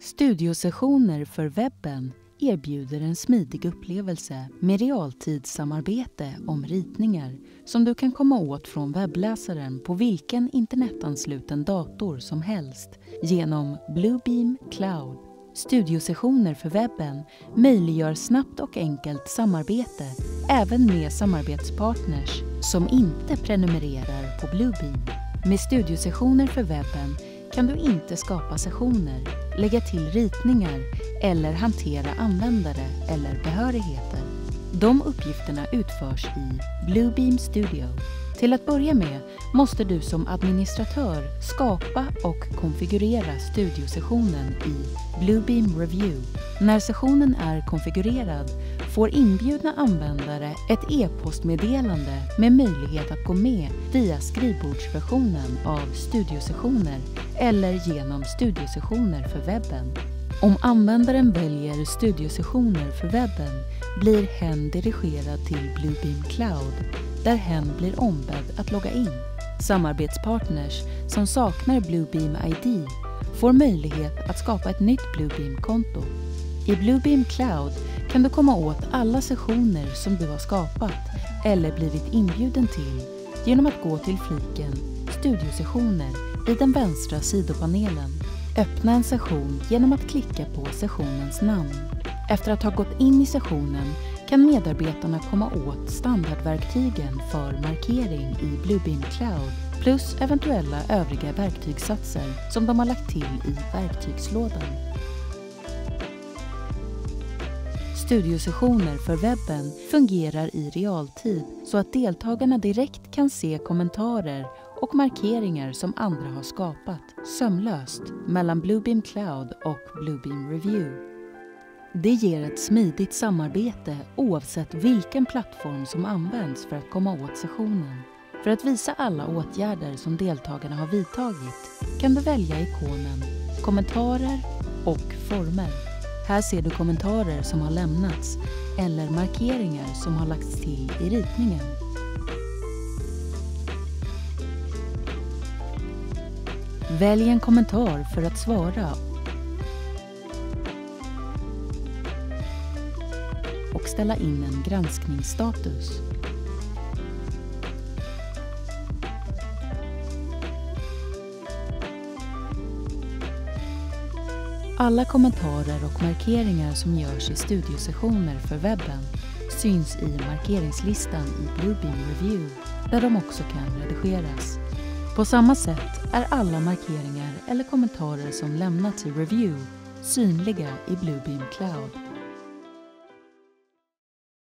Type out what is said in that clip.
Studiosessioner för webben erbjuder en smidig upplevelse med realtidssamarbete om ritningar som du kan komma åt från webbläsaren på vilken internetansluten dator som helst genom Bluebeam Cloud. Studiosessioner för webben möjliggör snabbt och enkelt samarbete även med samarbetspartners som inte prenumererar på Bluebeam. Med studiosessioner för webben kan du inte skapa sessioner, lägga till ritningar eller hantera användare eller behörigheter. De uppgifterna utförs i Bluebeam Studio. Till att börja med måste du som administratör skapa och konfigurera studiosessionen i Bluebeam Review. När sessionen är konfigurerad får inbjudna användare ett e-postmeddelande med möjlighet att gå med via skrivbordsversionen av studiosessioner eller genom studiosessioner för webben. Om användaren väljer studiosessioner för webben blir hen dirigerad till Bluebeam Cloud där hen blir ombedd att logga in. Samarbetspartners som saknar Bluebeam ID får möjlighet att skapa ett nytt Bluebeam-konto. I Bluebeam Cloud kan du komma åt alla sessioner som du har skapat eller blivit inbjuden till genom att gå till fliken Studiosessioner i den vänstra sidopanelen. Öppna en session genom att klicka på sessionens namn. Efter att ha gått in i sessionen kan medarbetarna komma åt standardverktygen för markering i Bluebeam Cloud plus eventuella övriga verktygssatser som de har lagt till i verktygslådan. Studiosessioner för webben fungerar i realtid så att deltagarna direkt kan se kommentarer och markeringar som andra har skapat sömlöst mellan Bluebeam Cloud och Bluebeam Review. Det ger ett smidigt samarbete oavsett vilken plattform som används för att komma åt sessionen. För att visa alla åtgärder som deltagarna har vidtagit kan du välja ikonen Kommentarer och Former. Här ser du kommentarer som har lämnats eller markeringar som har lagts till i ritningen. Välj en kommentar för att svara och ställa in en granskningsstatus. Alla kommentarer och markeringar som görs i studiosessioner för webben syns i markeringslistan i Bluebeam Review där de också kan redigeras. På samma sätt är alla markeringar eller kommentarer som lämnats i Review synliga i Bluebeam Cloud.